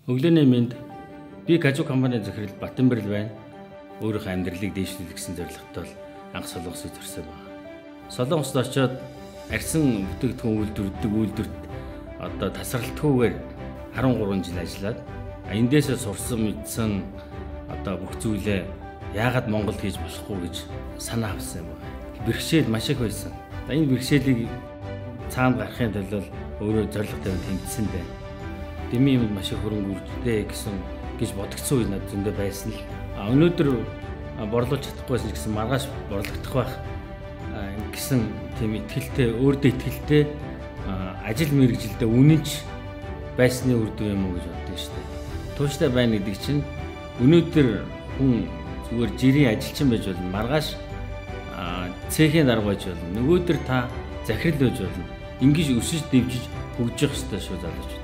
Өглөөний мэнд би Кажу компани захирал Батанбэрэл байна. Өөрийнхөө амьдралыг дэвшлүүлэх гэсэн зорилготой анх Солонгосыг зорьсон байна. Солонгост очиод арьсан бүтээгдэхүүн үйлдвэрт одоо тасралтгүйгээр 13 жил ажиллаад эндээсээ сурсан мэдсэн одоо бүх зүйлээ яагаад Монголд хийж болохгүй гэж санаа авсан юм байна. Бэрхшээл маш их байсан. Энэ бэрхшээлийг цаана гарахын тулд өөрөө зорилго тавьж тэмцсэн байна. Дэмий юм маш их хөрөнгө үржтэй гэж бодогдсон үе надад зөндөө байсан л. Өнөөдөр борлуулж чадахгүйсэн гэсэн маргааш борлогдох байх гэсэн тийм итгэлтэй, өөртөө итгэлтэй ажил мэргэжилдээ үнэнч байсны үр дүн юм уу гэж боддог шүү дээ. Тууштай байна гэдэг чинь өнөөдөр хүн зүгээр жирийн ажилчин байж болно, маргааш цехийн дарга байж болно, нөгөөдөр та захирал байж болно. Ингиж өсөж дэвжиж хөгжих ёстой шүү залууч.